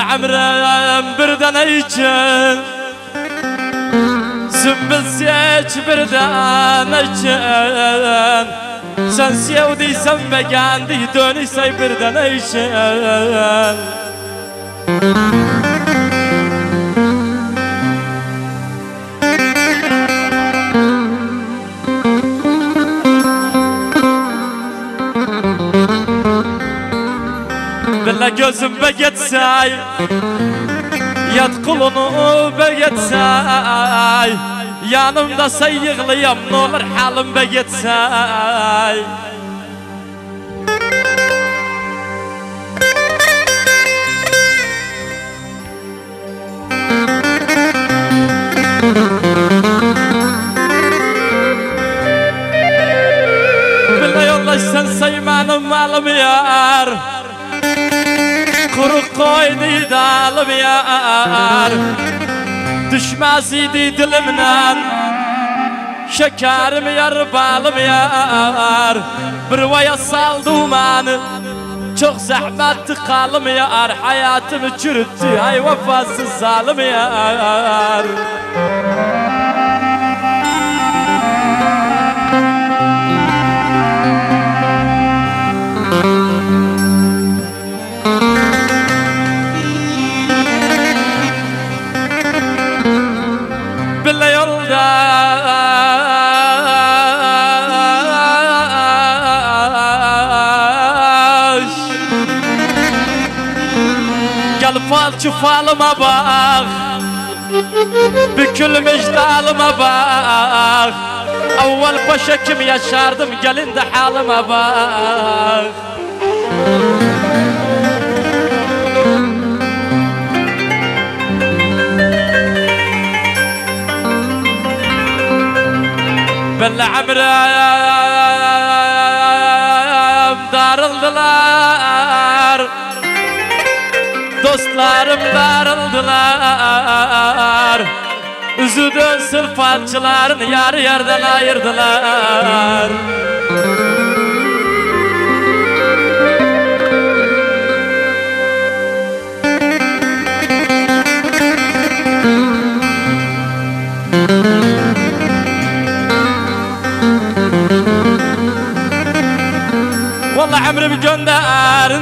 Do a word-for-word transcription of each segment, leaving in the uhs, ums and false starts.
بالعمرم بردن ايجن زنبزيج بردن ايجن سنسيا ودي سنبقان دي دوني ساي بردن ايجن بالله gözüm بقيت ساي يدخلون بقيت ساي yanımda sayıklıyam ne olur halim بقيت ساي بالله يلا sen saymanım malım yar Kuru koydu dalım yar Düşmez idi dilimden Şekerim yar balım yar Bir vaya saldım anı Çok zahmetli kalım yar Hayatımı çürüttü ay vefasız zalim yar Falçı falıma bak Bükülmüş dalıma bak Avval başa kim yaşardım gelin de halıma bak Belli amrem darıldılar Dostlarım darıldılar Üzüdün sırfatçıların yarı yerden ayırdılar Vallahi emrimi gönderin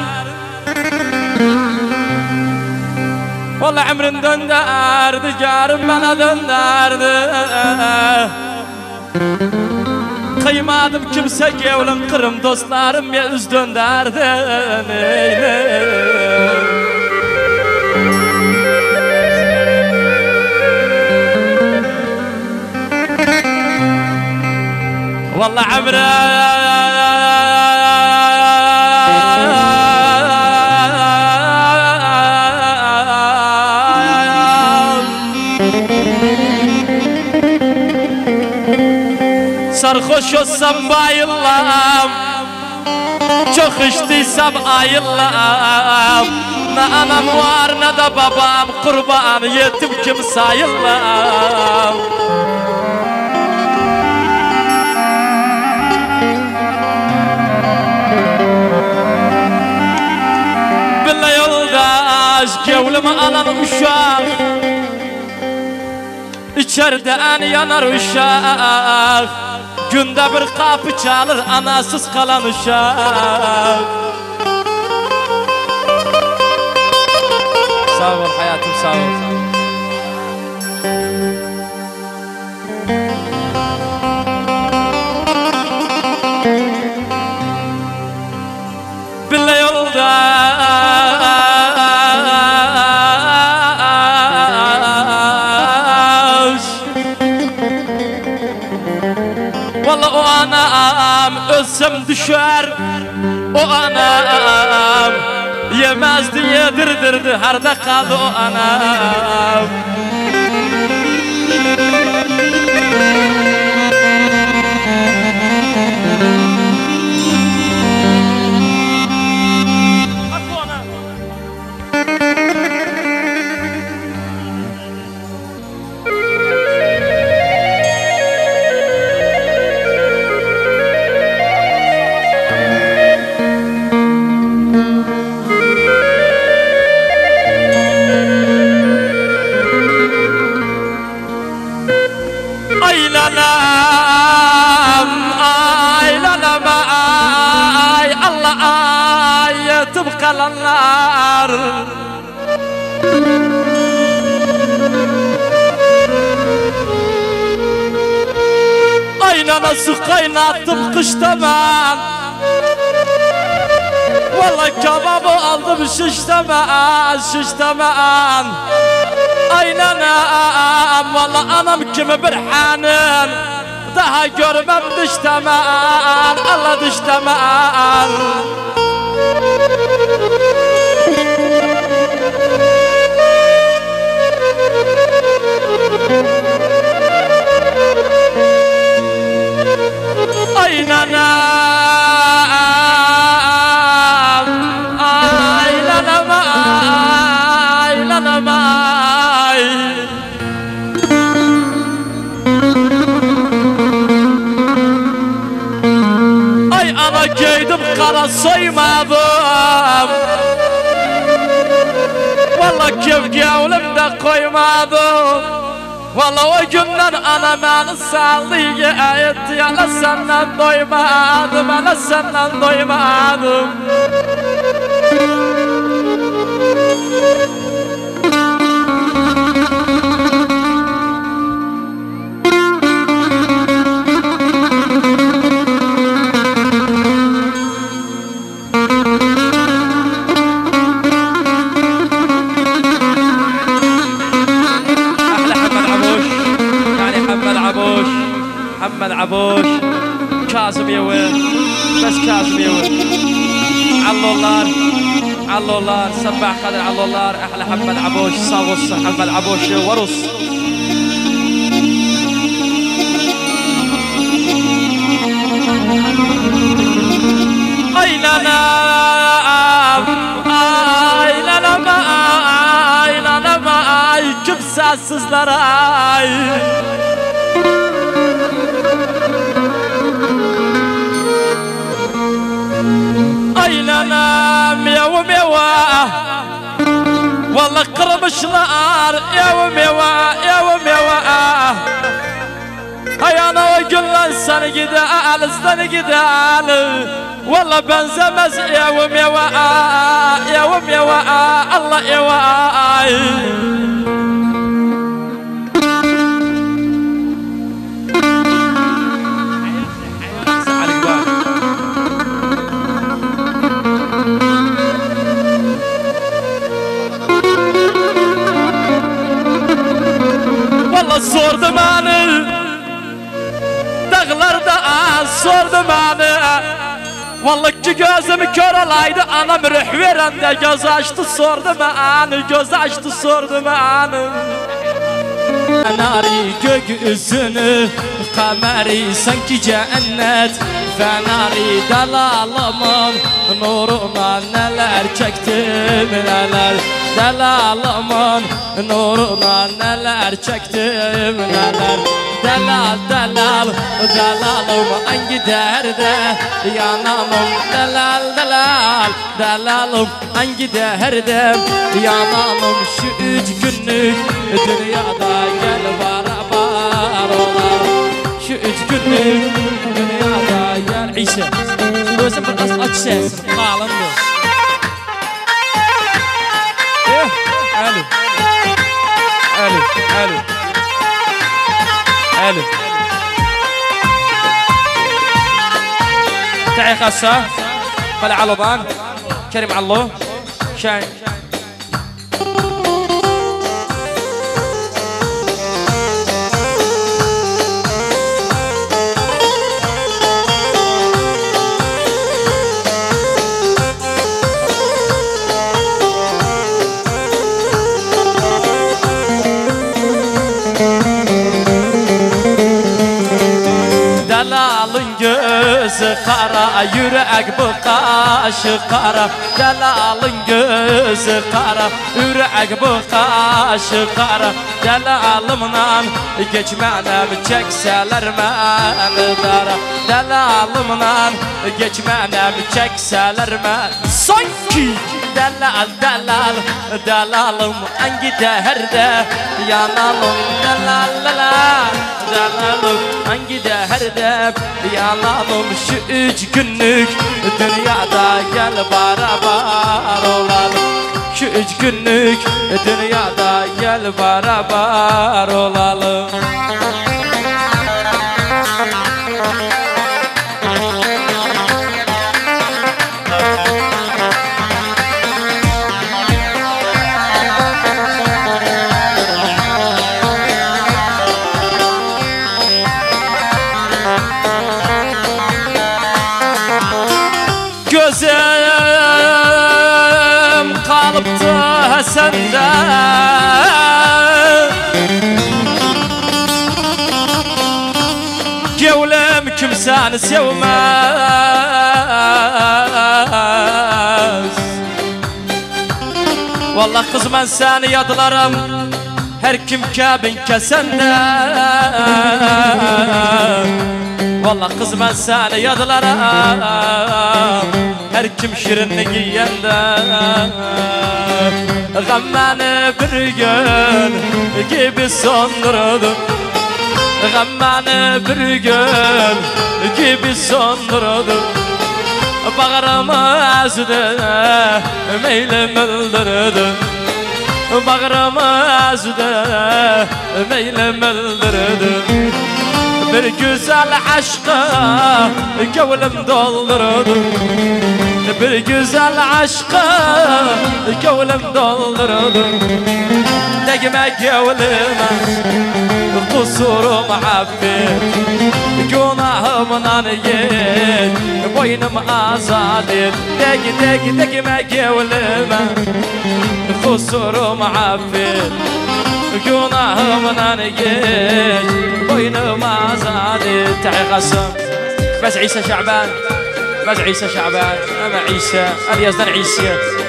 Vallahi emrin dönderdi, yarım bana dönderdi Kıymadım kimse gevlim kırım, dostlarım ya üz dönderdi Vallahi emrin Sarhoş olsam bayıllam Çok içtiysem ayıllam Ne anam var ne de babam Kurban yetim kim sayıllam Billa yoldaş Gevlimi alan uşak İçeriden yanar uşak Günde bir kapı çalır anasız kalan uşak Sağ ol hayatım sağ ol Billa yolda Vallahi o anam ölsem düşer O anam yemezdi yedirdirdi Harda kaldı o anam Aynana su kaynattım kıştaman. Vallahi kebabı aldım şiştaman, şiştaman. Aynanam, vallahi anam kimi bir hanin daha görmem diştaman, Allah diştaman. Aynanam, aynanam, aynanam, ay. Ay ana giydim kara soymadım. Vallahi kevgavlimde koymadım. Vallahi o günden ana beni saldı etti. Ana senden doymadım, ana senden doymadım. محمد عبوش كاظم يا وين بس كاظم يا وين علولار علولار سبع خضر علولار احلى محمد عبوش صاوص محمد عبوش ورص اين انا اين انا ما اين انا ما kimsesizler ay. Aynanam yavum yava vallahi kırmışlar yavum yava yavum yava. Hay ana o günler seni gider seni gider vallahi benzemez yavum yava yavum yava Allah yava. Sordu beni dağlarda sordu beni. Vallahi ki gözümü kör olaydı anam ruh verende göz açtı sordu beni, göz açtı sordu beni. Fenari gökyüzünü kameri sanki cennet. Fenari dalalımın nuruna neler çektim neler. Delalımın nuruna neler çektim neler. Delal delal delalım hangi derde yanalım. Delal delal delalım hangi derde yanalım. Şu üç günlük dünyada gel beraber olalım. Şu üç günlük dünyada gel. İşte özüm biraz aç ses kalındı. Alo, alo, alo, alo. تعي خاصة طلع على ضان كريم على الله شاي Gözü kara, yürek bu kaşı kara. Delalın gözü kara, yürek bu kaşı kara. Delalımdan geçmenem çekseler beni dara. Delalımdan geçmenem çekseler beni. Sanki delal delal delalım hangi derde yanalım. Delal delal delalım hangi derde yanalım. Şu üç günlük dünyada gel beraber olalım. Şu üç günlük dünyada gel beraber olalım. sevmez. Vallahi kız ben seni yadlarım, her kim kabin kesende. Vallahi kız ben seni yadlarım, her kim şirinli giyende. Gam beni bir gün gibi sondurdu, gam beni bir gün gibi sondurdu. Bağrımı ezdi, meylim öldürdü. Bağrımı ezdi, meylim öldürdü. Bir güzel aşka gönlüm doldurdu. Bir güzel aşka gönlüm doldurdu. Degme gönlüme kusurum affet, günahımdan git boynum azad et. Deg deg degme gönlüme kusurum affet, günahımdan git boynum azad et. تعي قسم بس عيسى شعبان، بس عيسى شعبان أما عيسى اليزدان عيسى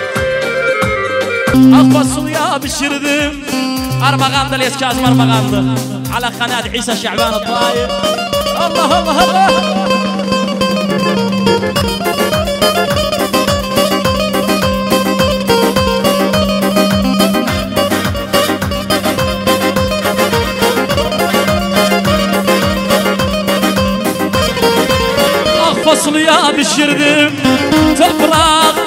أقبصوا يا بشردم أرمغان دليس كاز مرمغان على قناة عيسى شعبان الطاير. الله الله الله Faslı ya pişirdim toprak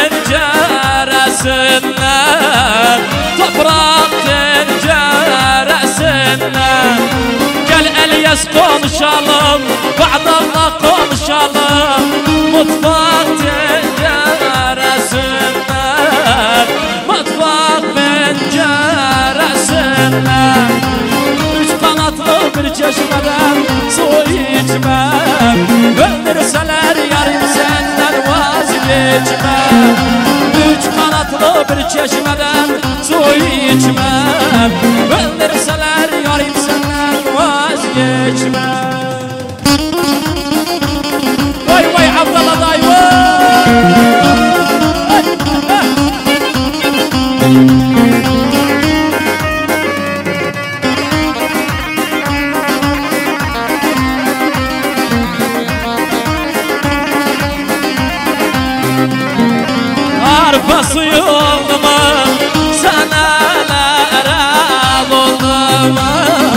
tenceresinden, toprak tenceresinden. Gel Elyas konuşalım, ba'dallah konuşalım, mutfak tenceresinden, mutfak penceresinden. Üç kanatlı bir çeşmeden su içmem, öldürseler yarim senden vazgeçmem. Üç kanatlı bir çeşmeden su içmem, öldürseler yarim senden vazgeçmem. Vay vay Abdallah dayı vay. Arpası oldu mu, senelere doldu mu,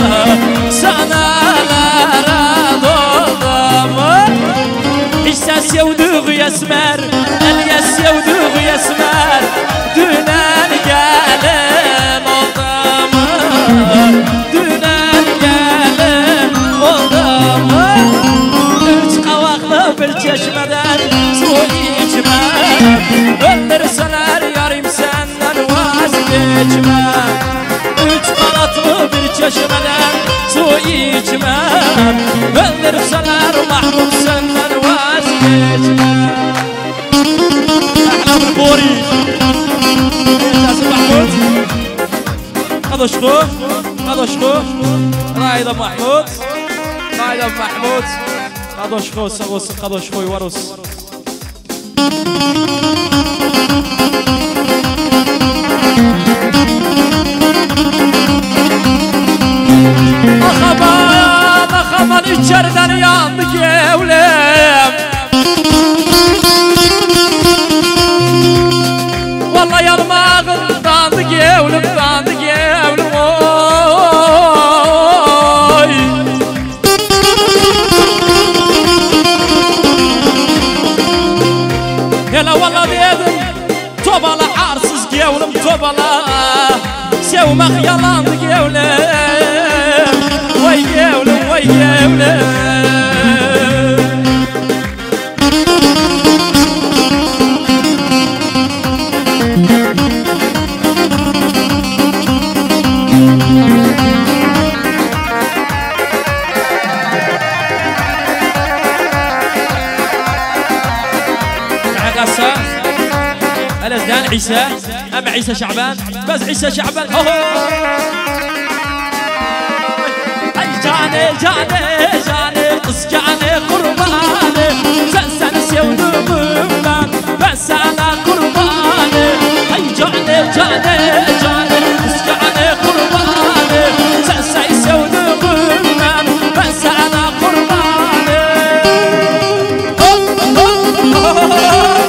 senelere doldu mu? İşte sevduğu yesmer, Elyas sevduğu yesmer, dünen gelin oldu mu, dünen gelin oldu mu? Üç kavaklı bir çeşmeden su içmem, öldürseler yarim senden vazgeçmem. Üç kanatlı bir çeşmeden su içmem, öldürseler Mahmud senden vazgeçmem. Ahlam البوري Mahmud قدشكو قدشكو رايد محمود رايد محمود قدشكو سغوس قدشكو يورس. Aman aman içeriden yandı gevlem, vallahi yanmağından gevlim dandı gevlim oy. Hele vallahi dedim tobala arsız gevlim tobala, sevmek yalandı gevlem. Vay gevlem vay gevlem. الأزدان عيسى أما عيسى شعبان بس عيسى شعبان هو جاني جاني جاني قص جاني قربان sevduğumdan ben sana kurbanı. Ay cane cane cane kız cane kurbanı. Sen say sevduğumdan ben sana kurbanı. Hop hop hop.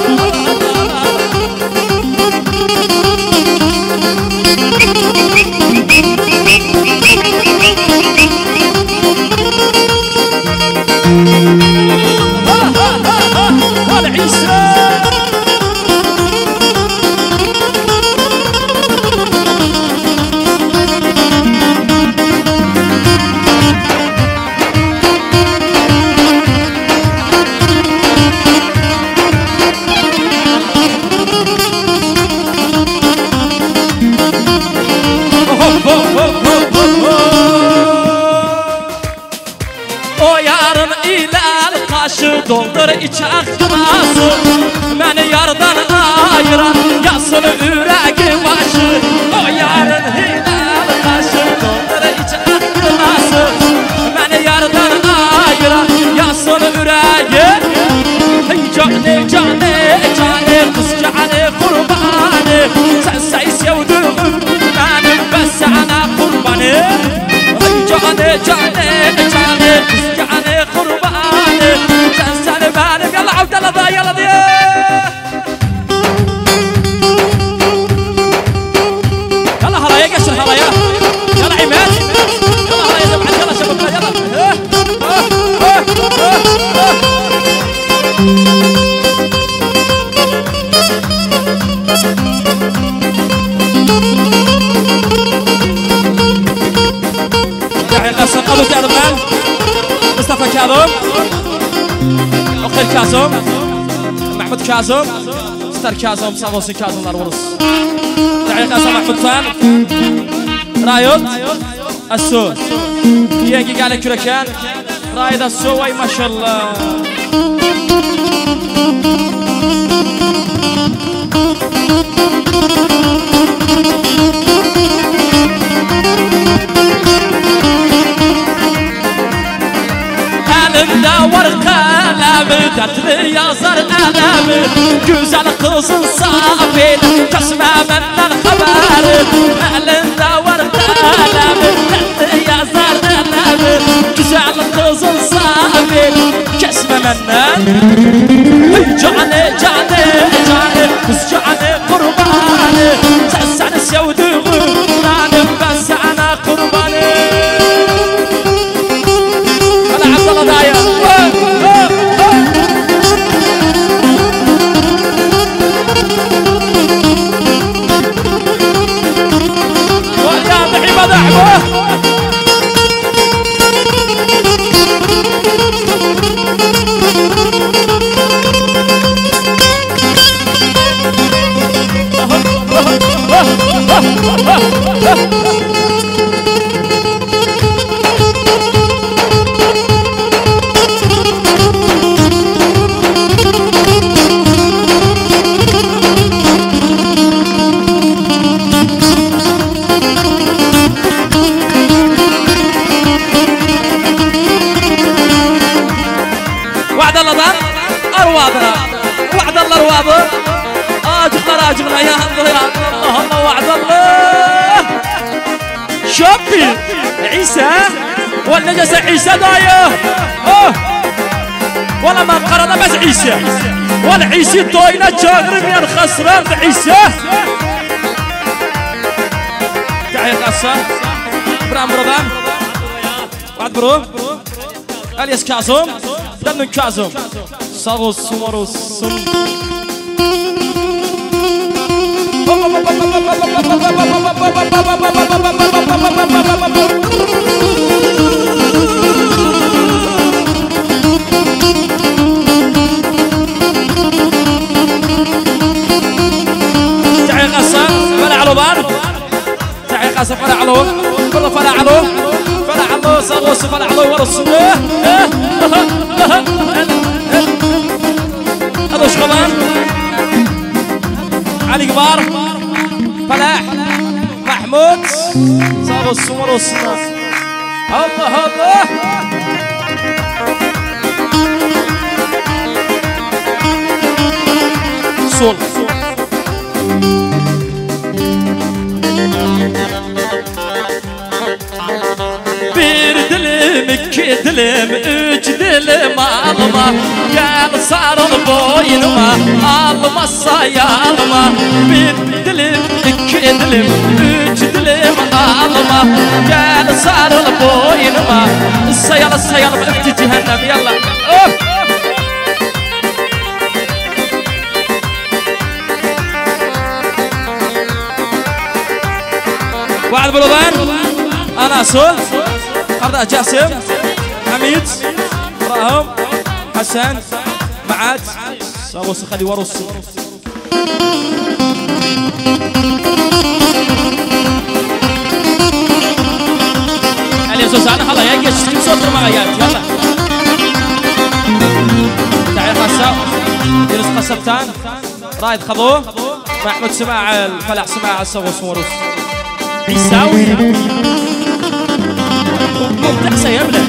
Doldur iç aklası beni yardan ayıran yasın ürəgi başı. O yarın hilal kaşı doldur iç aklası beni yardan ayıran yasın ürəgi. Cane cane cane kız cane kurbanı. Sen say sevduğum benim ben sana kurbanı. Cane cane cane kız cane kurbanı. Sen seni benim yalla Abdallah da yalla diye. Yalla halaya geçin halaya. Yalla İmet. Yalla halaya cemaat yalla şabaklar yalla. Yahya Kasım Abu Kazım ben. Mustafa Kazım. Okhir Kazım. Mahmud Kazım. Star Kazım sağ olsun Kazımlar vuruz. Yahya Kasım Mahmud Fan. Rayot. Asu. Yengi gale kürekan. Rayda Asu vay maşallah. Elimde var kalemi, dertli yazar elemi. Güzel kızın safil, kesme benden haberi. Elimde var kalemi, dertli yazar elemi. Güzel kızın safil, kesme benden. Cane cane cane kız cane kurbanı. Sen seni sevduğum benim ben sana kurbanı. Abdallah dayı. ويا بعيبة دعوة وعد الله دار أروادنا وعد الله أروادنا آجقنا راجقنا يا الله يا الله الله وعد الله شوفي عيسى ولا جس عيسى دايه أوه ولا ما قرنا بس عيسى ولا عيسى توينا شاغر من خسران عيسى تعال قصة برام برام وعد برو الياس كاظم دم كاظم صاغو سمرو سم تعي قصة فلا علو بار تعي قصة فلا علو كله فلا علو فلا علو صاغو فلا علو ورسوه هذا وش كمان علي كبار فلاح محمود صاروا السمر والصناع الله الله sol. Bir dilim, iki dilim, üç dilim alma. Gel sarıl boynuma, almazsa yalma. Bir dilim, iki dilim, üç dilim alma. Gel sarıl boynuma, sayalım sayalım öptü cehennem yallah. Hop! Vaad Buluban, Anasu, Arda Jasim, Hamid, Rahim, Hasan, Maat, Sabos Khali Warus. Ali Suzan, hala ya geç kim sotur magayat, yalla. Ta'al Hasan, Yunus Qasabtan, Raid Khadou, Mahmoud Smaal, Falah Smaal, Sabos Warus. يساوي مبدع سيبلع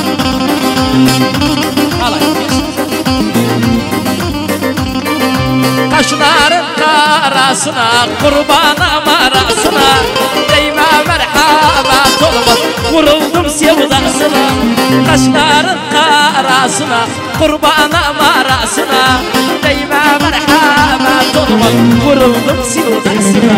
قشنار راسنا قربانا ما راسنا دايما مرحبا طلبت ورودم سيو راسنا قشنار راسنا قربانا ما راسنا دايما مرحبا طلبت ورودم سيو راسنا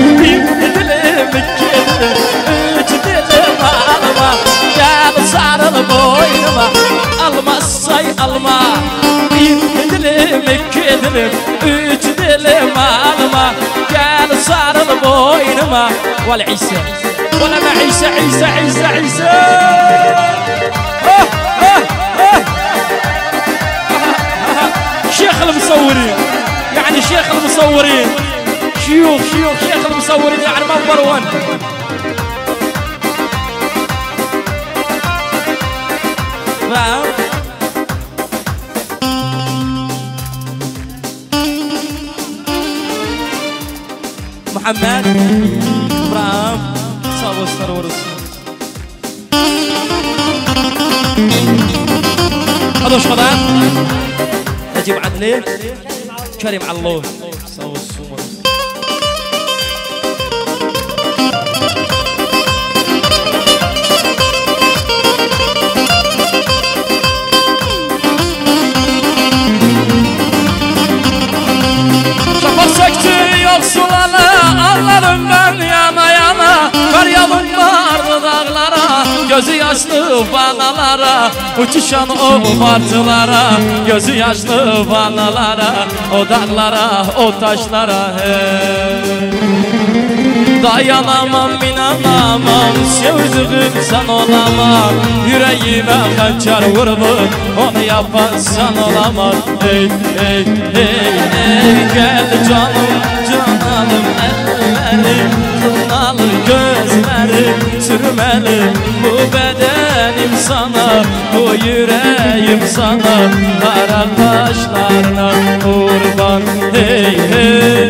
boynuma almazsay alma bir dilim iki dilim üç dilim alma gel sarıl boynuma wal İsa wala ma İsa İsa İsa İsa شيخ المصورين يعني شيخ المصورين شيوخ شيوخ شيخ المصورين يعني نمبر واحد محمد إبراهيم صابو سترورس هذا وش خضان نجيب عدلي كريم على الله صابو السمرس Allah'ımdan yana yana feryalım vardı dağlara gözü yaşlı banalara uçuşan o martılara gözü yaşlı banalara o dağlara o taşlara hey. Dayanamam inanamam sevdiğim sen olamam yüreğime hançer vurdun onu yapan sen olamaz hey hey hey hey gel canım canım elleri kınalı gözleri sürmeli bu bedenim sana bu yüreğim sana kara kaşlarına kurban hey hey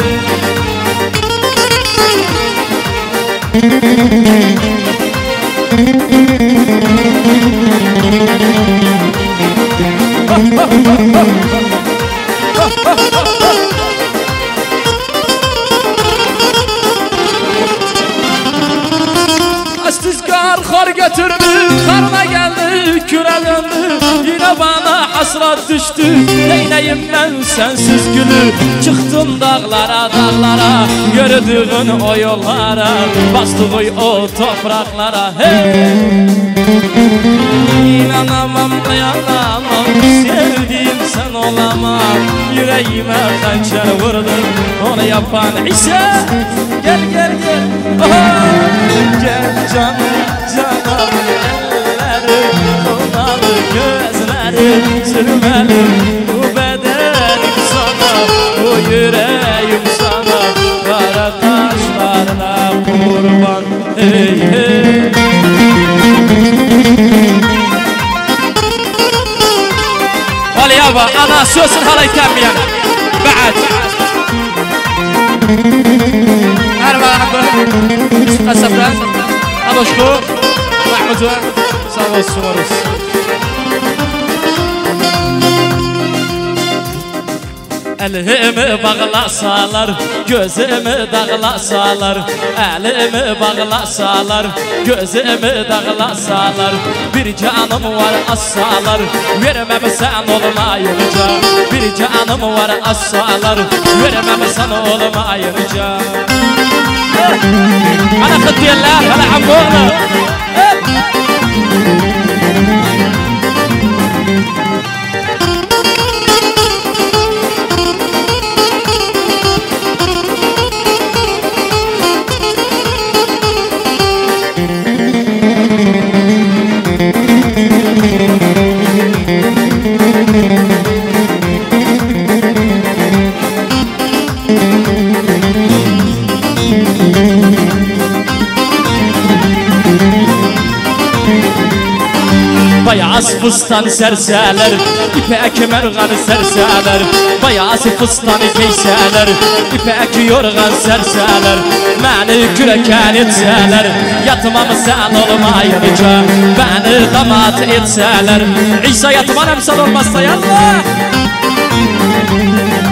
Astizkar kar getirdi, karna geldi, küre döndü. Yine bana hasret düştü, neyneyim ben sensiz gülü. Çıktım dağlara dağlara, gördüğün o yollara, bastığı o topraklara hey. İnanamam dayanamam, sevdiğim sen olamam. Yüreğime hançer vurdun, onu yapan İsa. Gel gel gel, oh, gel canım canım elleri, kınalı gözleri sürmeli. Bu bedenim sana, bu yüreğim sana, kara taşlarına kurban hey hey. Vali yaba, ana sözün halay temmiyen بعد أربعة حبة قصبان أبو شكور محمود صابو السمرس Elimi bağlasalar, gözümü dağlasalar, elimi bağlasalar, gözümü dağlasalar, bir canım var assalar, vermem sen olmayınca, bir canım var assalar, vermem sen olmayınca. Ana kıtiyellah, ana amboğlu. Bayaz fıstan serseler, ipek merganı serseler, bayaz fıstan giyseler, ipek yorgan serseler, beni küreken etseler, yatmam sen olmayınca, beni damat etseler. İsa yatmam sen olmazsa yallah.